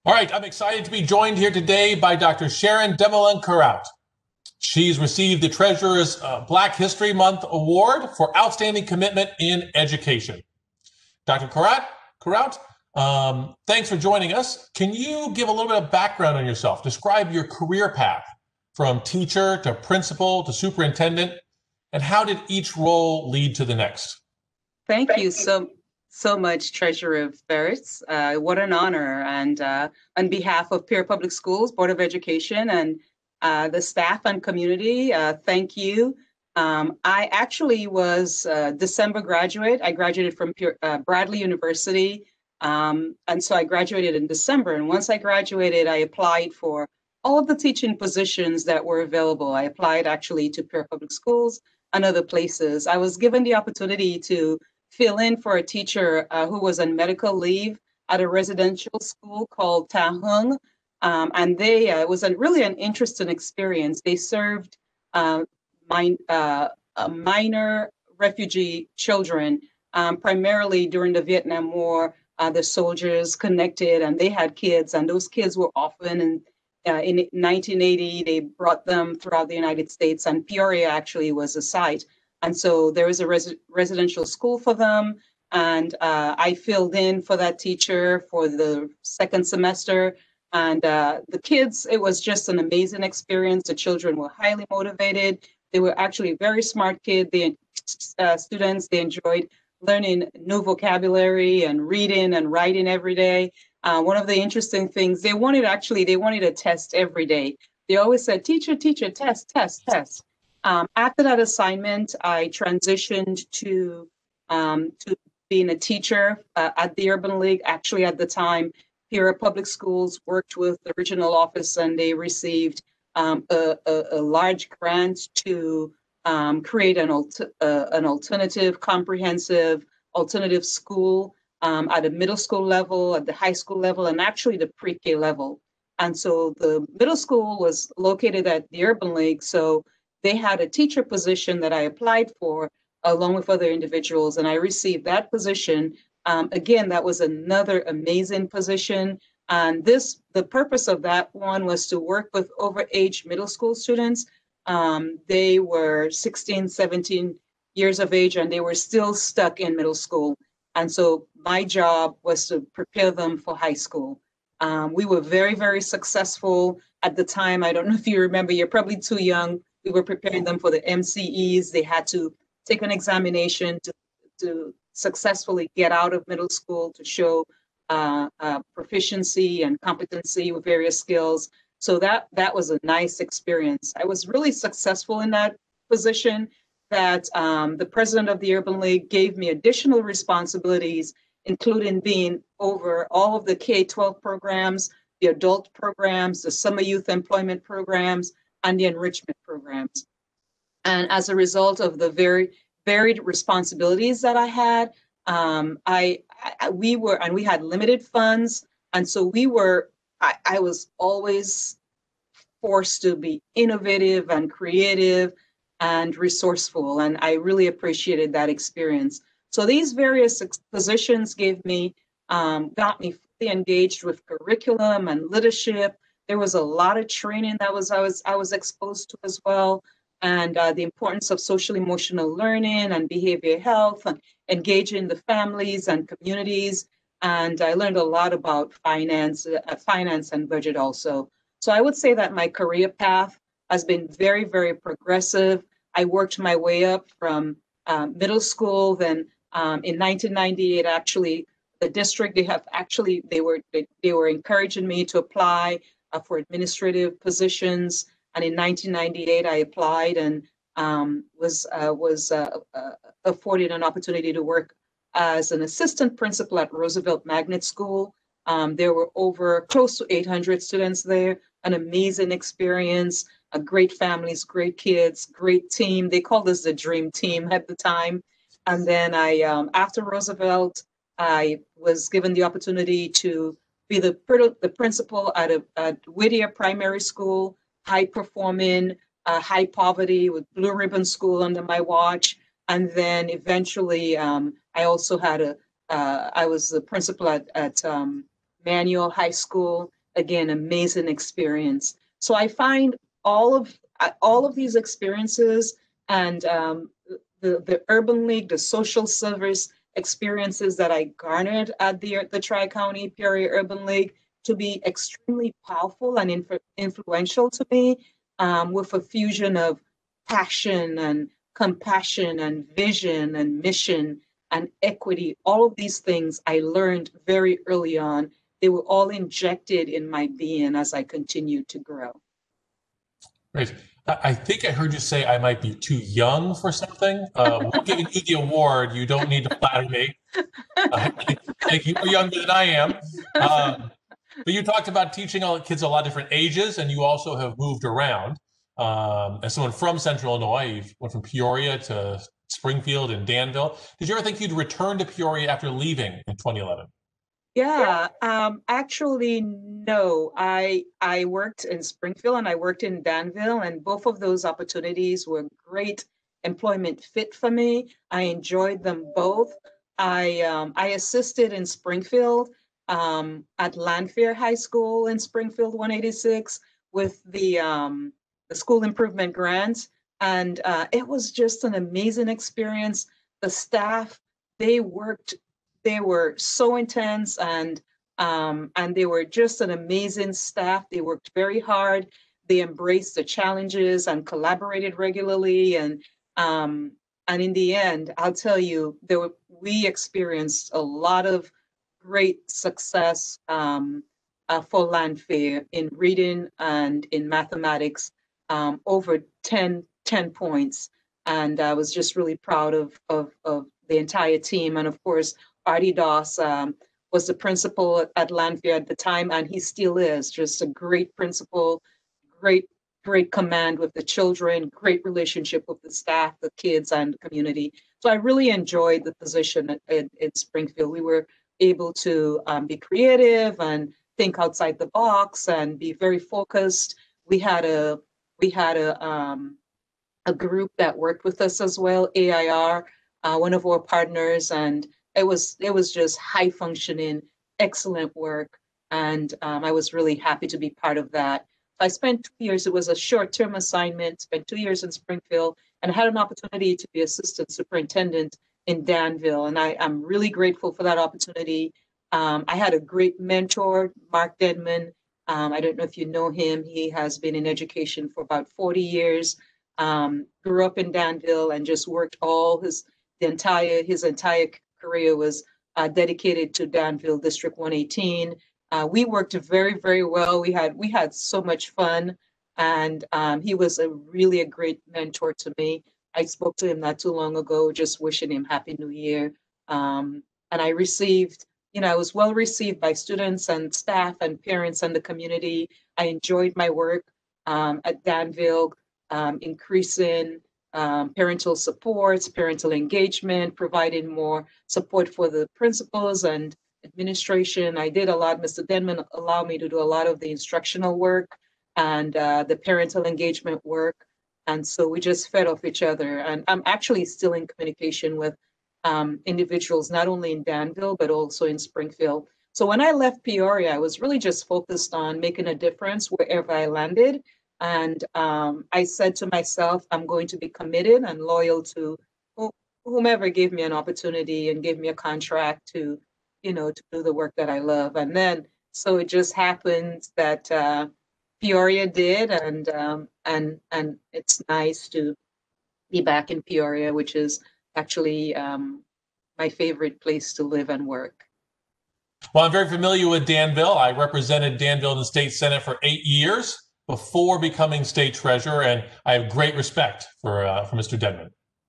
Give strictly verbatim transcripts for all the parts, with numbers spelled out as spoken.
All right, I'm excited to be joined here today by Doctor Sharon Demoulin-Keraut. She's received the Treasurer's uh, Black History Month Award for Outstanding Commitment in Education. Doctor Keraut, Keraut, um, thanks for joining us. Can you give a little bit of background on yourself? Describe your career path from teacher to principal to superintendent, and how did each role lead to the next? Thank you so so much, Treasurer Ferris. Uh, what an honor. And uh, on behalf of Pierre Public Schools Board of Education and uh, the staff and community, uh, thank you. Um, I actually was a December graduate. I graduated from Pierre, uh, Bradley University. Um, and so I graduated in December. And once I graduated, I applied for all of the teaching positions that were available. I applied actually to Pierre Public Schools and other places. I was given the opportunity to fill in for a teacher uh, who was on medical leave at a residential school called Ta Hung. Um, and they, uh, it was a, really an interesting experience. They served uh, min uh, uh, minor refugee children, um, primarily during the Vietnam War. Uh, the soldiers connected and they had kids, and those kids were often in, uh, in nineteen eighty, they brought them throughout the United States, and Peoria actually was a site. And so there was a res residential school for them. And uh, I filled in for that teacher for the second semester. And uh, the kids, it was just an amazing experience. The children were highly motivated. They were actually very smart kids. The uh, students, they enjoyed learning new vocabulary and reading and writing every day. Uh, one of the interesting things, they wanted actually, they wanted a test every day. They always said, teacher, teacher, test, test, test. Um, after that assignment, I transitioned to um, to being a teacher uh, at the Urban League. Actually, at the time, Peoria Public Schools worked with the regional office, and they received um, a, a, a large grant to um, create an, alt uh, an alternative, comprehensive alternative school um, at the middle school level, at the high school level, and actually the pre-K level. And so the middle school was located at the Urban League, so they had a teacher position that I applied for along with other individuals, and I received that position. Um, again, that was another amazing position. And this, the purpose of that one was to work with overage middle school students. Um, they were sixteen, seventeen years of age, and they were still stuck in middle school. And so my job was to prepare them for high school. Um, we were very, very successful at the time. I don't know if you remember, you're probably too young. We were preparing them for the M C Es. They had to take an examination to, to successfully get out of middle school to show uh, uh, proficiency and competency with various skills. So that, that was a nice experience. I was really successful in that position that um, the president of the Urban League gave me additional responsibilities, including being over all of the K twelve programs, the adult programs, the summer youth employment programs, and the enrichment programs. And as a result of the very varied responsibilities that I had, um, I, I we were, and we had limited funds. And so we were, I, I was always forced to be innovative and creative and resourceful. And I really appreciated that experience. So these various positions gave me, um, got me fully engaged with curriculum and leadership. There was a lot of training that was I was I was exposed to as well, and uh, the importance of social emotional learning and behavioral health, and engaging the families and communities. And I learned a lot about finance, uh, finance and budget also. So I would say that my career path has been very, very progressive. I worked my way up from um, middle school. Then um, in nineteen ninety-eight, actually, the district they have actually they were they, they were encouraging me to apply for administrative positions, and in nineteen ninety-eight I applied and um, was uh, was uh, uh, afforded an opportunity to work as an assistant principal at Roosevelt Magnet School. Um, there were over close to eight hundred students there, an amazing experience, a great families, great kids, great team. They called us the dream team at the time. And then I, um, after Roosevelt, I was given the opportunity to be the, the principal at, a, at Whittier Primary School, high performing, uh, high poverty with Blue Ribbon School under my watch. And then eventually um, I also had a, uh, I was the principal at, at um, Manual High School again, amazing experience. So I find all of all of these experiences and um, the, the Urban League, the social service experiences that I garnered at the, the Tri-County Peoria Urban League to be extremely powerful and inf influential to me, um, with a fusion of passion and compassion and vision and mission and equity. All of these things I learned very early on. They were all injected in my being as I continued to grow. Great. I think I heard you say I might be too young for something. Uh, we're giving you the award. You don't need to flatter me. Uh, I think you're younger than I am. Um, but you talked about teaching all kids a lot of different ages, and you also have moved around. Um, as someone from Central Illinois, you went from Peoria to Springfield and Danville. Did you ever think you'd return to Peoria after leaving in twenty eleven? Yeah, um, actually, no. I I worked in Springfield and I worked in Danville, and both of those opportunities were great employment fit for me. I enjoyed them both. I um, I assisted in Springfield um, at Lanphier High School in Springfield one eighty-six with the um, the school improvement grants, and uh, it was just an amazing experience. The staff, they worked they were so intense, and um, and they were just an amazing staff. They worked very hard. They embraced the challenges and collaborated regularly. And um, and in the end, I'll tell you, there were, we experienced a lot of great success um, uh, for Lanphier in reading and in mathematics, um, over ten, ten points. And I was just really proud of, of, of the entire team. And of course, Artie Doss um, was the principal at Lanphier at the time, and he still is. Just a great principal, great, great command with the children, great relationship with the staff, the kids, and the community. So I really enjoyed the position at, at, at Springfield. We were able to um, be creative and think outside the box and be very focused. We had a we had a um, a group that worked with us as well, A I R, uh, one of our partners, and it was it was just high functioning, excellent work, and um, I was really happy to be part of that. I spent two years. It was a short term assignment. Spent two years in Springfield, and I had an opportunity to be assistant superintendent in Danville, and I am really grateful for that opportunity. Um, I had a great mentor, Mark Dedman. Um, I don't know if you know him. He has been in education for about forty years. Um, grew up in Danville and just worked all his the entire his entire career was uh, dedicated to Danville District one eighteen. Uh, we worked very, very well. We had we had so much fun, and um, he was a really a great mentor to me. I spoke to him not too long ago, just wishing him Happy New Year. Um, and I received, you know, I was well received by students and staff and parents and the community. I enjoyed my work um, at Danville, um, increasing Um, parental supports, parental engagement, providing more support for the principals and administration. I did a lot. Mister Denman allowed me to do a lot of the instructional work and uh, the parental engagement work. And so we just fed off each other. And I'm actually still in communication with um, individuals, not only in Danville, but also in Springfield. So when I left Peoria, I was really just focused on making a difference wherever I landed. And um, I said to myself, I'm going to be committed and loyal to whomever gave me an opportunity and gave me a contract to, you know, to do the work that I love. And then, so it just happened that uh, Peoria did, and um, and and it's nice to be back in Peoria, which is actually um, my favorite place to live and work. Well, I'm very familiar with Danville. I represented Danville in the state Senate for eight years before becoming state treasurer, and I have great respect for uh, for Mister Dedman.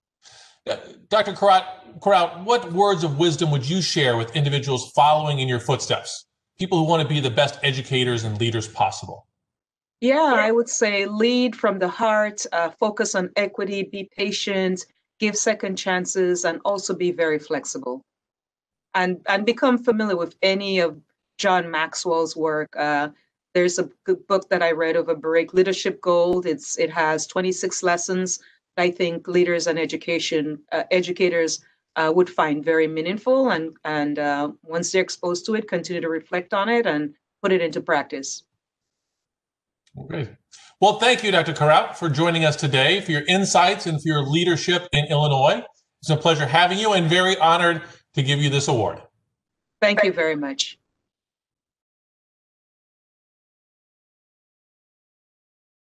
Uh, Doctor Koraut, what words of wisdom would you share with individuals following in your footsteps, people who want to be the best educators and leaders possible? Yeah, I would say lead from the heart, uh, focus on equity, be patient, give second chances, and also be very flexible. And, and become familiar with any of John Maxwell's work. Uh, There's a good book that I read of a break, Leadership Gold. It's it has twenty-six lessons that I think leaders and education uh, educators uh, would find very meaningful, and and uh, once they're exposed to it, continue to reflect on it and put it into practice. Great. Well, thank you, Doctor Keraut, for joining us today, for your insights and for your leadership in Illinois. It's a pleasure having you and very honored to give you this award. Thank you very much.